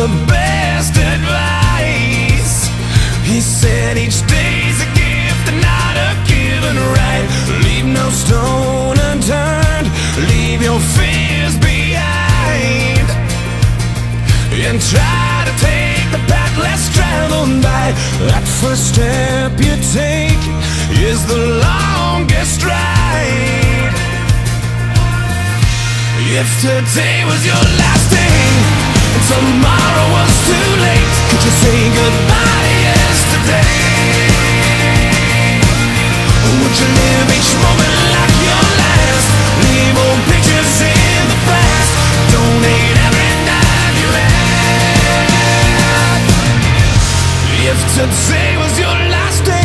the best advice. He said each day's a gift and not a given right. Leave no stone unturned, leave your fears behind, and try to take the path less traveled by. That first step you take is the longest ride. If today was your last day and tomorrow was too late, could you say goodbye to yesterday? Or would you live each moment like your last? Leave old pictures in the past, donate every dime you had. If today was your last day,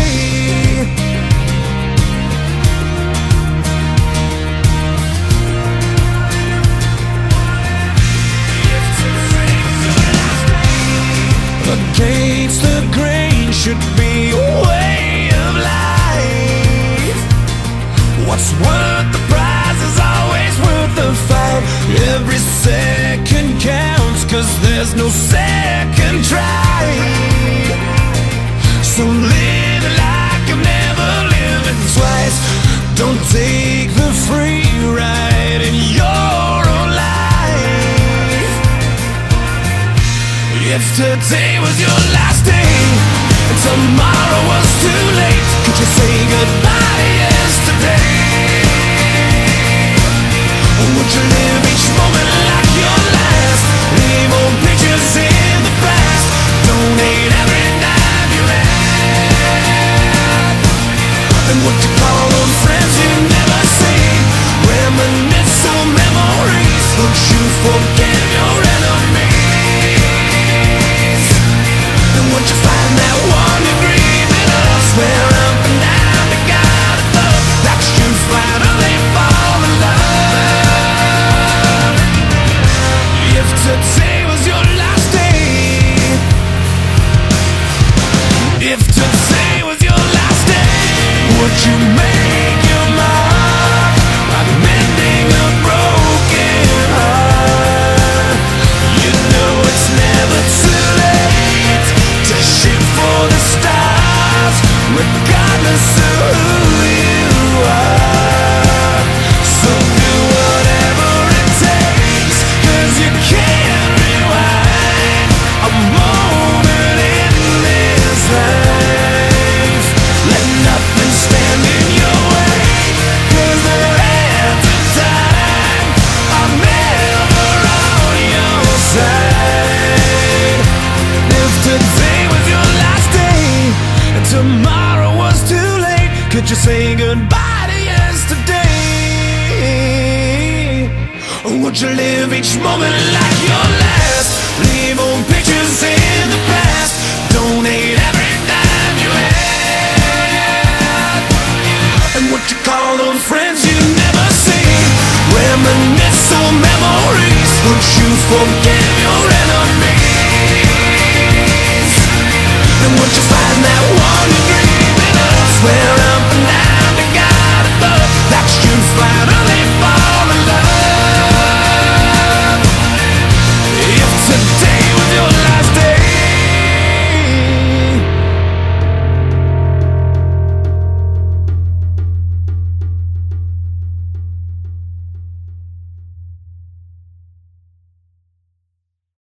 against the grain should be a way of life. What's worth the prize is always worth the fight. Every second counts, 'cause there's no second try. So live like you've never lived twice. Don't take the free ride in your own life. If today was your last day and tomorrow was too late, could you say goodbye to yesterday? Or would you live each moment like your last? Leave old pictures in the past, donate every dime you had. And what you call those friends you never see, reminisce on memories. Don't you forget your enemies. And once you find that one agreement of, swear up and down to God above, that you finally fall in love. If today was your last day, if today was your last day, would you make your mark by mending a broken heart? You know it's never too late to shoot for the stars, regardless of who you are. So do whatever it takes, 'cause you can't rewind a moment in this life. Let nothing stand in your way, 'cause the hands of time are never on your side. If today was your last day and tomorrow was too late, could you say goodbye to yesterday? Or would you live each moment like your last? Leave old pictures in the past, donate every dime you had. And what you call those friends you never see, reminisce on memories. Don't you forgive your enemies. And once you find that one agreement of, swear